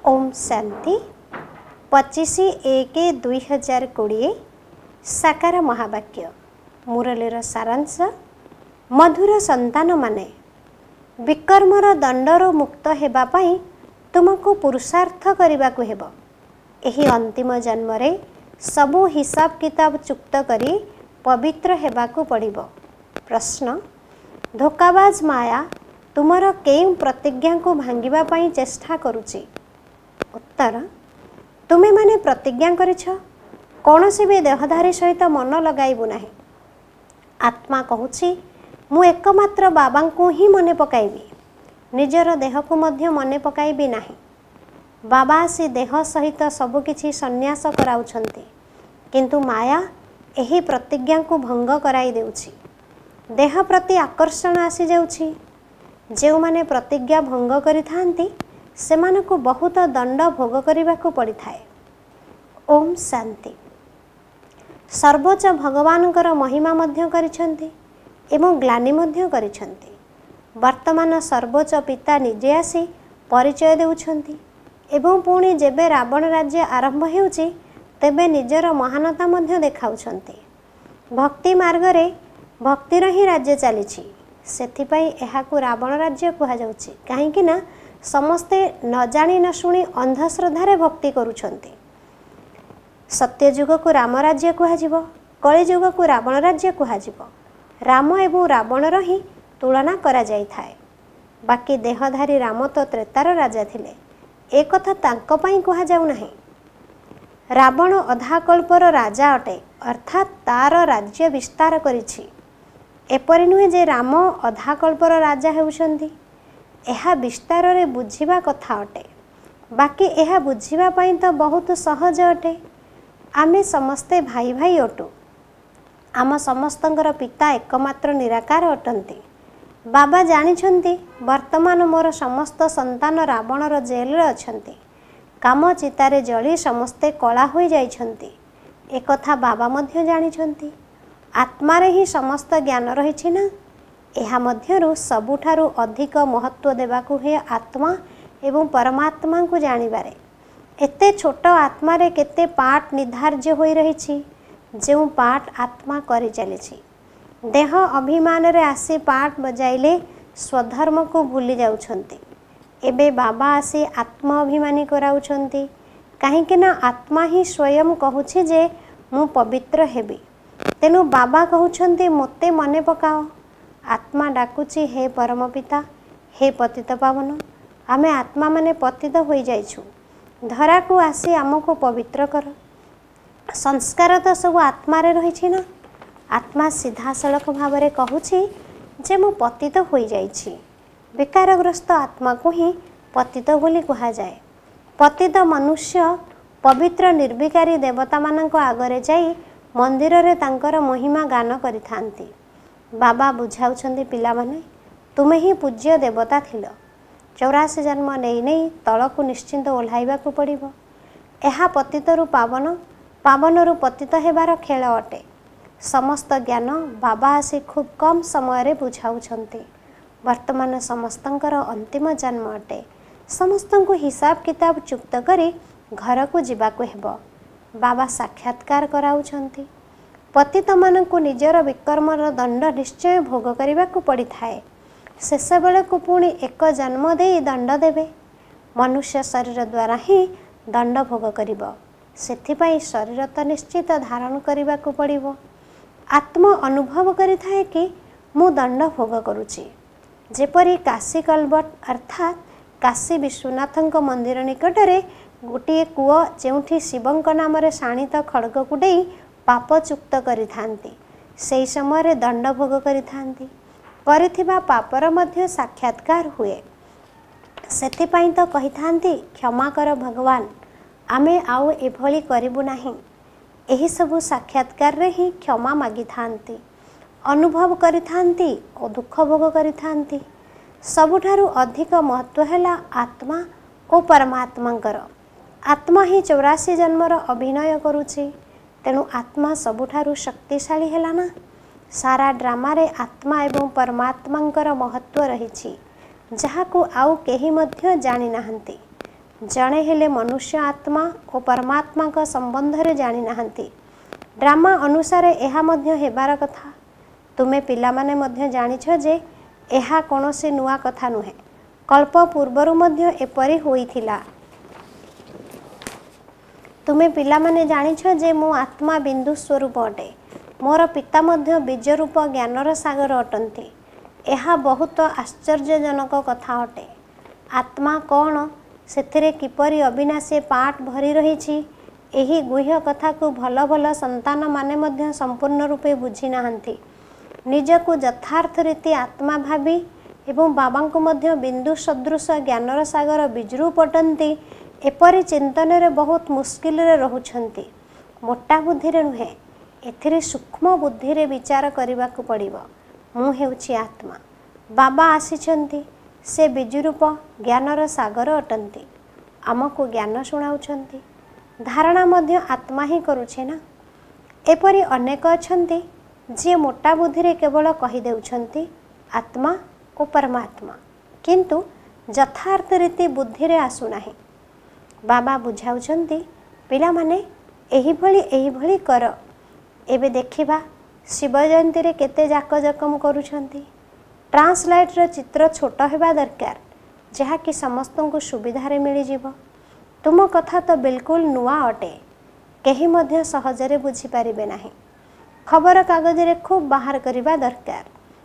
ओम शांति 25/1/2020 साकार महावाक्य मुरलीर सारांश। मधुर संतान माने विकर्मर दंडर मुक्त हेबा पाई तुमको पुरुषार्थ करने को हेब। एही अंतिम जन्म रे सबु हिसाब किताब चुक्त करी पवित्र हेबाकू पड़िबो। प्रश्न, धोकाबाज माया तुमर केउ प्रतिज्ञा को भांगिबा पाई चेष्टा करुची? उत्तर, तुमे माने प्रतिज्ञा करिछ कौनसी भी देहधारी सहित मन लगाइबु नाही। आत्मा कहूची मु एकमात्र बाबा को ही मने पकाइबी, निजर देह को मध्य मने पकाइबी नाही। बाबा आसी देह सहित सबुकिछि संन्यास कराउछंती, किंतु माया एही प्रतिज्ञा को भंग कराई देउछि। देह प्रति आकर्षण आसी जाउछि। जेउ माने प्रतिज्ञा भंग करिथांती सेमानकु बहुत दंड भोग करिबाकू पड़िथाए। ओम शांति। सर्वोच्च भगवानकर महिमा मध्य करिछंती एवं ग्लानि मध्य करिछंती। वर्तमान सर्वोच्च पिता निजे आसी परिचय देउछंती एवं पुणी जेबे रावण राज्य आरंभ हेउची तेबे निजर महानता मध्य देखाउछंती। भक्ति मार्ग रे भक्तिर ही राज्य चलीछि, सेथिपाई एहाकू रावण राज्य कुहा जाउछि। काहेकि ना समस्ते न जानी न शुणी अंधश्रद्धारे भक्ति करुछंती। सत्ययुग को राम राज्य कुहाजिबो, कलियुग को रावण राज्य कुहाजिबो। राम एवं रावणर ही तुलना करा जाई थाए। बाकी देहधारी राम तो त्रेतार राजा थिले, ए कथा तांको पई कुहा जाउ नाही। रावण अधाकल्पर राजा अटे, अर्थात तार राज्य विस्तार करिछि। एपरि नुहे जे राम अधाकल्पर राजा हेउछंती। एहा विस्तार रे बुझिबा कथा अटे, बाकी एहा बुझिबा पई तो बहुत सहज अटे। आमे समस्ते भाई भाई अटु। आम समस्तंकर पिता एकमात्र निराकार अटंती। बाबा जानिछंती वर्तमान मोर समस्त संतान रावणर जेल रे अछंती। काम चितारे जली समस्ते कला होई जाइछंती। एकथा बाबा मध्य जानिछंती। आत्मा रे ही समस्त ज्ञान रहिछि ना। एहा मध्यरु सबुठारु अधिक महत्व देबाकू हे आत्मा एवं परमात्मा को जानिबारे। एते छोट आत्मा रे केते पाठ निर्धार्य होई रहिछि, जेउ पाठ आत्मा करि चलिछि। देह अभिमान रे आसी पाठ बजाइले स्वधर्म को भूली जाउछंती। एबे बाबा आसी आत्मा अभिमानी कराउछंती, काहेकि ना आत्मा ही स्वयं कहूछि जे मु पवित्र हेबी। तेनु बाबा कहउछंती मोते मने पकाओ। आत्मा डाकुची हे परम पिता, हे पतित पावन, आमे आत्मा माने पतित होई जाइछु। धरा को आसी आमको पवित्र कर। संस्कार तो सब आत्मा रे रहिछि ना। आत्मा सीधा सड़क भाव रे कहूछि जे मु पतित होई जाइछि। विकारग्रस्त आत्मा को ही पतित बोली कहा जाए। पतित मनुष्य पवित्र निर्विकारी देवता मानक आगरे जाई मंदिर रे तांकर महिमा गान करिथांती। बाबा बुझाउछंती पिला माने तुमे ही पूज्य देवता थिलो। 84 जन्म नहीं नहीं तलकू निश्चिंत ओह्लाइबाकू पड़िबो। एहा पतितरु पावन, पावनरु पतित हेबार खेल अटे। समस्त ज्ञान बाबा आसी खूब कम समय रे बुझाउछंती। वर्तमान समस्तंकर अंतिम जन्म अटे। समस्तंकु हिसाब किताब चुक्त करी घर को जिबाकू हेबो। बाबा साक्षात्कार कराउछंती। पतित मानकु निजर विकर्मर दंड निश्चय भोग करिबाकू पड़ी थाए। शेष बेले को पुणी एक जन्म दे दंड देवे। मनुष्य शरीर द्वारा ही दंड भोग करिबो। सेथिपाई शरीर तो निश्चित धारण करिबाकू पड़िबो। आत्म अनुभव करिथाए कि मु दंड भोग करुछि। जेपरि काशी कल्बट अर्थात काशी विश्वनाथंक मंदिर निकटरे गोटे कूओ जेउठी शिवंक नाम रे शाणित खड़ग को देई पाप चुक्त करिथांती। सेई समय रे दंड भोग करिथांती। करिथिबा पापर मध्य साक्षात्कार हुए। सेथिपाई तो कहिथांती क्षमा कर भगवान, आमे आउ एभली करिबु नाही। एही सबु साक्षात्कार रे ही क्षमा मागी थांती। अनुभव करिथांती और दुख भोग करिथांती। सबुठारु अधिक महत्व हैला आत्मा और परमात्मांकर। आत्मा ही 84 जन्मर अभिनय करुछि। तेणु आत्मा सबुठारु शक्तिशाली हैला ना। सारा ड्रामा रे आत्मा एवं परमात्मांकर महत्व रहिछि, जहाकू आउ केही मध्य जानि नाहंती। जणे हेले मनुष्य आत्मा और परमात्मा का संबंध रे जानी नाहंती। ड्रामा अनुसार एहा मध्य हेबार कथा। तुमे पिला माने मध्य जानिछ जे एहा कोनोसी नुआ कथा नुहे, कल्प पूर्वरु मध्य एपरि होइथिला। तुमे पिला माने जानिछ जे मो आत्मा बिंदु स्वरूप अटे, मोर पिता मध्य बीज रूप ज्ञानर सागर अटंती। एहा बहुत आश्चर्यजनक कथा अटे। आत्मा कौन, सेथिरे किपरि अविनाशी पाठ भरी रहिछि, एही गुह्य कथा को भल भल संतान माने मध्य संपूर्ण रूपे बुझी नाहंती। निजकु यथार्थ रीति आत्मा भावी एवं बाबा को मध्य बिंदु सदृश ज्ञानर सागर बिजरू पटंती एपरि चिंतन रे बहुत मुस्किल रे रहुछंती। मोटा बुद्धि रे नुहे, एथिरे सूक्ष्म बुद्धि रे विचार करिबाकु पड़िबो। मु हेउछि आत्मा, बाबा आसीछंती, से बिजुरूप ज्ञानर सागर अटंती, आमको ज्ञान शुणाउछंती। धारणा मध्य आत्मा ही करुछे ना। एपरि अनेक अछंती जे मोटा बुद्धि रे केवल कहि देउछंती आत्मा और परमात्मा, किंतु यथार्थ रीति बुद्धि रे आसु नाही। बाबा बुझाउछंती पिला माने एही भली कर। एबे देखिबा शिव जयंती रे केते जाकजकम करूछंती। ट्रांसलाइट रो चित्र छोट हेबा दरकार, जहा कि समस्त को सुविधा रे मिली जीवो। तुम कथा तो बिल्कुल नुआ अटे, केही मध्य सहजरे बुझी पारिबे नाही। खबर कागज रे खूब बाहर करिबा दरकार,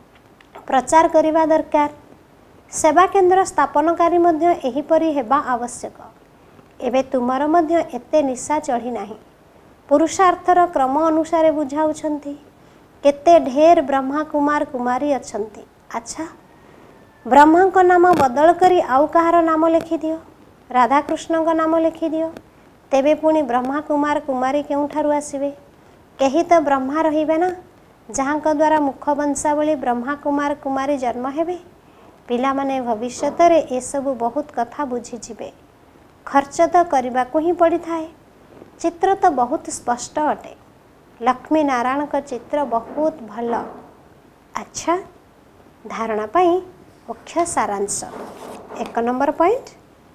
प्रचार करिबा दरकार। सेवा केन्द्र स्थापनकारी मध्य एहीपरि हेबा आवश्यक। एबे तुमर मध्य एते निशा चढ़ी नाही। पुरुषार्थर क्रम अनुसार बुझाउछंती। केते ढेर ब्रह्मा कुमार कुमारी अछंती। अच्छा, ब्रह्मा को नाम बदल करी आउ कहार नाम लिखि दियो, राधा कृष्ण को नाम लिखि दियो, तेबे पुणी ब्रह्मा कुमार कुमारी केउठारु आसीबे? केही तो ब्रह्मा रहिबे ना, जहाँक द्वारा मुख वंशावली ब्रह्मा कुमार कुमारी जन्म हेबे। पिला माने भविष्यत रे ए सब बहुत कथा बुझी जिबे। खर्च तो करबा को ही पड़ी थाए। चित्र तो बहुत स्पष्ट अटे। लक्ष्मी नारायण का चित्र बहुत भल। अच्छा, धारणा पाई मुख्य सारांश। 1 नंबर पॉइंट,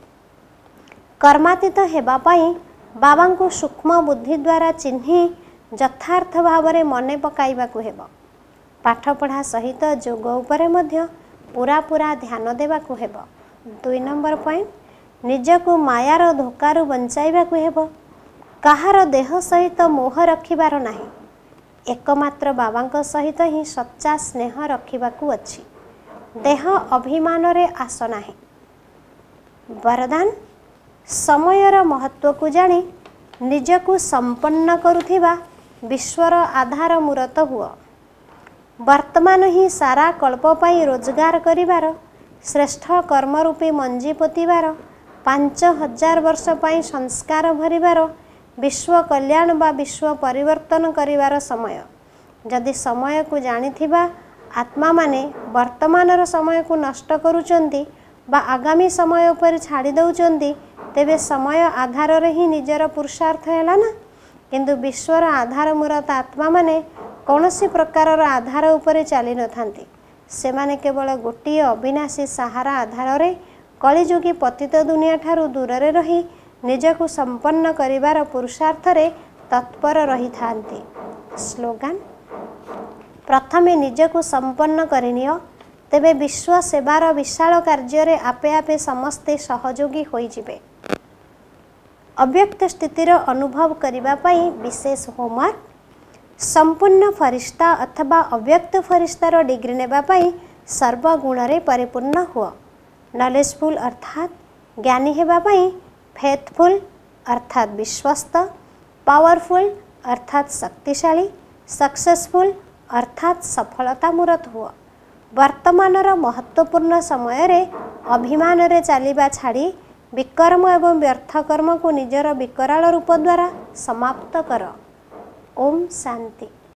कर्मातीत हेबा पाई बाबा को सूक्ष्म बुद्धि द्वारा चिन्ही यथार्थ भाव में मने पकाइबा को हेबो। पाठ पढ़ा सहित जोग उपरे मध्य पूरा पूरा ध्यान देबा को हेबो। 2 नंबर पॉइंट, निजको मायार धोकारु बंचाइबा को हेबो। कहार देह सहित मोह रखिबार नाही, एकमात्र बाबा सहित ही सच्चा स्नेह रखिबाकू अछि। देह अभिमान रे आस नाही। वरदान, समयर महत्व को जानी निजको संपन्न करुथिबा विश्वर आधार मूरत हुआ। वर्तमान ही सारा कल्प पाई रोजगार करिबार, श्रेष्ठ कर्मरूपी मंजी पोतिबार, 5000 वर्ष पाई संस्कार भरिबार, विश्व कल्याण बा विश्व परिवर्तन करिबार समय। जदि समय को जानिथिबा आत्मा माने वर्तमानर समय को नष्ट करुचंती बा आगामी समय उपर छाड़ी दउचंती, तेबे समय आधार रे ही निजर पुरुषार्थ हैला ना। किंतु विश्वर आधार मूरत आत्मा माने कौनसी प्रकार आधार उपरे चली न थांती। से माने केवल गोटे अविनाशी सहारा आधार रे कलिजुगी पतित दुनिया ठारू दूर रे रही निजको संपन्न करिवार पुरुषार्थ रे तत्पर रही थांती। स्लोगान, प्रथमे निजको संपन्न करिनियो, तेबे विश्व सेवार विशाल कार्य रे आपे आपे समस्ते सहयोगी होई जिबे। अव्यक्त स्थितिर अनुभव करिबा पई विशेष होमवर्क, संपूर्ण फरिश्ता अथवा अव्यक्त फरिश्तार डिग्री नेबा पई सर्वगुण रे परिपूर्ण हुआ। नॉलेजफुल अर्थात ज्ञानी हेबा पई फेथफुल अर्थात विश्वस्त, पावरफुल अर्थात शक्तिशाली, सक्सेसफुल अर्थात सफलता मूरत हुआ। वर्तमानर महत्वपूर्ण समय रे अभिमान रे चलिबा छाड़ी विकर्म एवं व्यर्थ कर्म को निजर विकराल रूप द्वारा समाप्त कर। ओम शांति।